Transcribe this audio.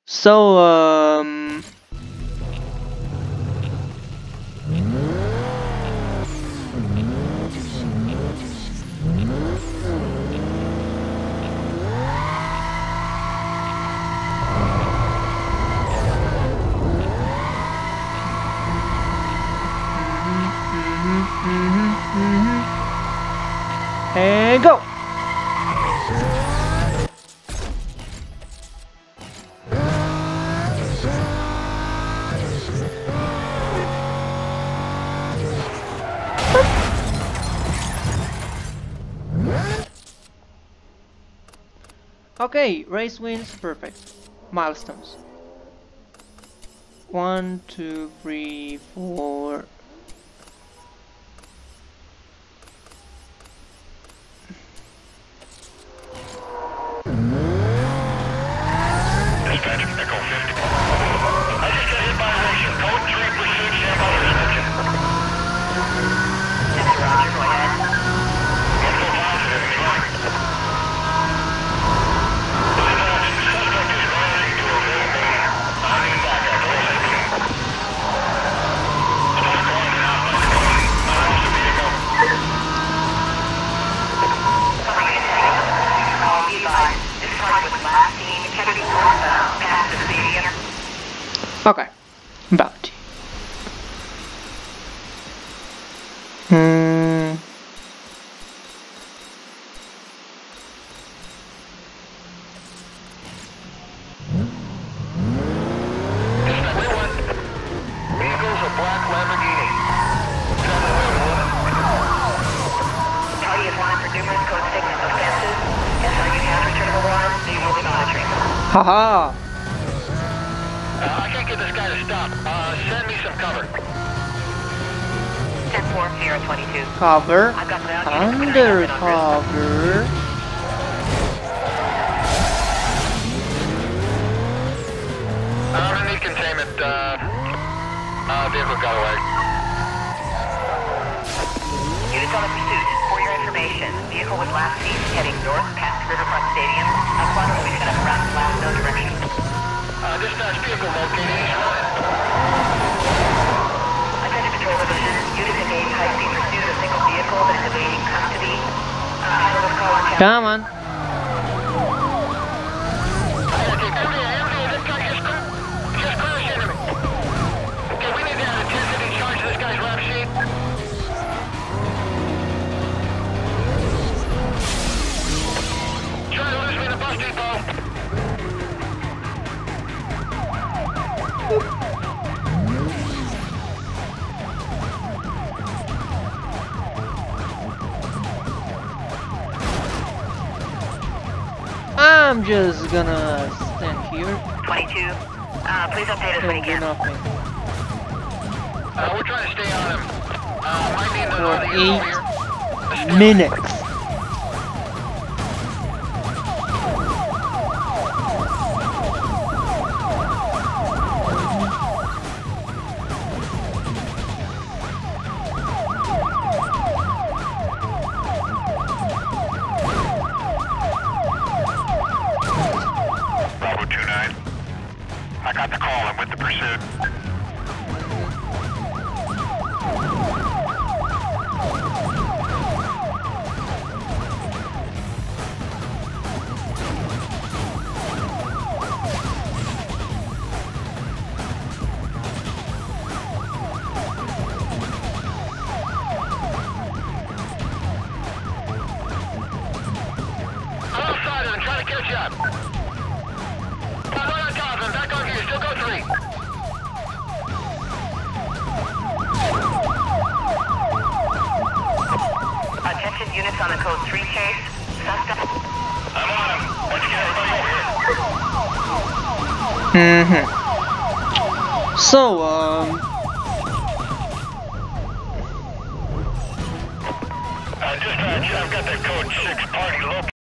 So, and go! Okay, race wins, perfect. Milestones. 1, 2, 3, 4. Dispatch, Echo 50. I just got hit by a racer. Code 3 pursuit, stand by reception. Yes, Roger, go ahead. Info positive, he's running. Dispatch, the suspect is running to evade me. I need backup, ASAP. Stop calling it out, let's go. I lost the vehicle. Coming in, call me by. This target was last seen Kennedy northbound, past the stadium. Okay, bounty. Vehicle's a black Lamborghini. Party is wanted for numerous code statement offenses. SRU has returnable warrants. They will be monitoring. Haha! I can't get this guy to stop. Send me some cover. 10-4-0-22. Cover. I've got ground Undercover. I'm gonna need containment. Vehicle got away. Units on the pursuit. For your information, vehicle was last seen heading north past Riverfront Stadium. Aquatic is gonna harass last no direction. Dispatch vehicle located. He's running. Attention control division. Units engage high-speed pursuit of a single vehicle that is evading custody. Handle this call on channel. Come on. I'm just gonna stand here 22. Please update us when you and do can. nothing We're trying to stay on him. Might need for another unit over here. 8 minutes. Bravo 29. I got the call. I'm with the pursuit. I'm outside of him, trying to catch up. I'm right on top of him, back on you, still go 3. Attention units on the code 3 chase. Suspect. I'm on him. Let's get everybody over here. So, Dispatch, I've got that code 6 party located.